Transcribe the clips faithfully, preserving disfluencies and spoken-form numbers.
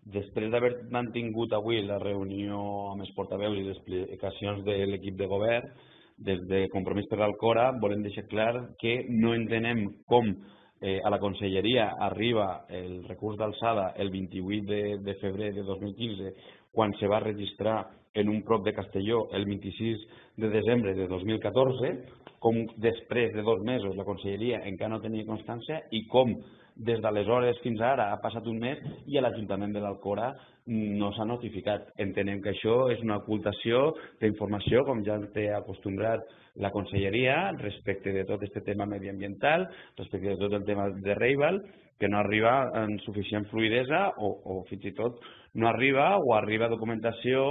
després d'haver mantingut avui la reunió amb els portaveus i les explicacions de l'equip de govern, des de Compromís per l'Alcora, volem deixar clar que no entenem com eh, a la Conselleria arriba el recurs d'alçada el vint-i-vuit de, de febrer de dos mil quinze, quan se va registrar en un prop de Castelló el vint-i-sis de desembre de dos mil catorze, com després de dos mesos la Conselleria encara no tenia constància i com des d'aleshores fins ara ha passat un mes i a l'Ajuntament de l'Alcora no s'ha notificat. Entenem que això és una ocultació d'informació, com ja té acostumbrat la Conselleria, respecte de tot aquest tema mediambiental, respecte de tot el tema de Reibal, que no arriba en suficient fluidesa o, o fins i tot no arriba o arriba documentació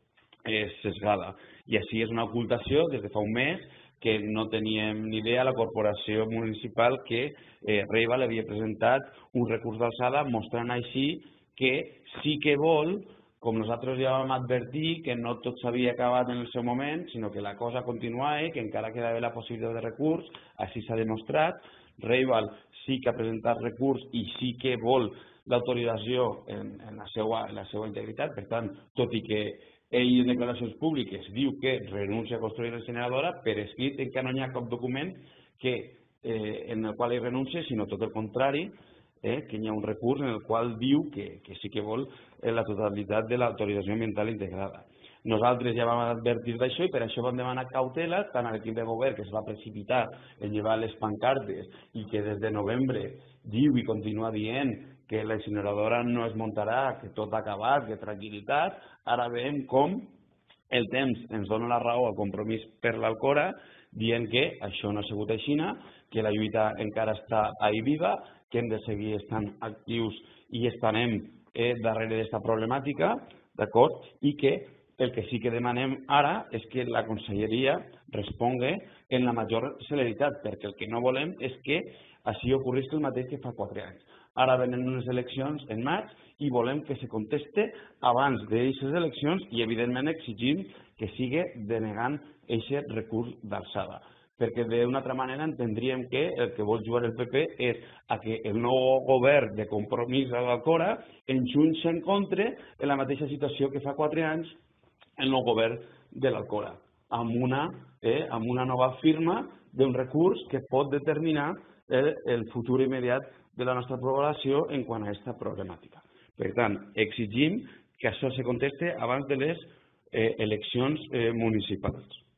eh, sesgada. I així és una ocultació des de fa un mes que no teníem ni idea la corporació municipal que eh, Reibal havia presentat un recurs d'alçada mostrant així que sí que vol, com nosaltres ja vam advertir, que no tot s'havia acabat en el seu moment, sinó que la cosa continuava, que encara quedava la possibilitat de recurs, així s'ha demostrat. Reibal sí que ha presentat recurs i sí que vol l'autorització en, en, la seva, en la seva integritat, per tant, tot i que ell en declaracions públiques diu que renuncia a construir la incineradora, per escrit encara no hi ha cap document que, eh, en el qual ell renuncia, sinó tot el contrari, eh, que hi ha un recurs en el qual diu que, que sí que vol eh, la totalitat de l'autorització ambiental integrada. Nosaltres ja vam advertir d'això i per això vam demanar cautela tant a l'equip de govern que es va precipitar en llevar les pancartes i que des de novembre diu i continua dient que la incineradora no es muntarà, que tot ha acabat, que tranquil·litat. Ara veiem com el temps ens dona la raó al Compromís per l'Alcora, dient que això no ha sigut així, que la lluita encara està ahí viva, que hem de seguir estant actius i estarem eh, darrere d'aquesta problemàtica, d'acord? I que el que sí que demanem ara és que la Conselleria respongui en la major celeritat, perquè el que no volem és que així ocorrisca el mateix que fa quatre anys. Ara venen unes eleccions en maig i volem que se conteste abans d'aquestes eleccions i, evidentment, exigim que sigui denegant aquest recurs d'alçada. Perquè d'una altra manera entendríem que el que vol jugar el P P és a que el nou govern de Compromís a l'Alcora enjunci en contra en la mateixa situació que fa quatre anys el nou govern de l'Alcora, amb una, eh, amb una nova firma d'un recurs que pot determinar el, el futur immediat de la nostra població en quant a aquesta problemàtica. Per tant, exigim que això se conteste abans de les eh, eleccions eh, municipals.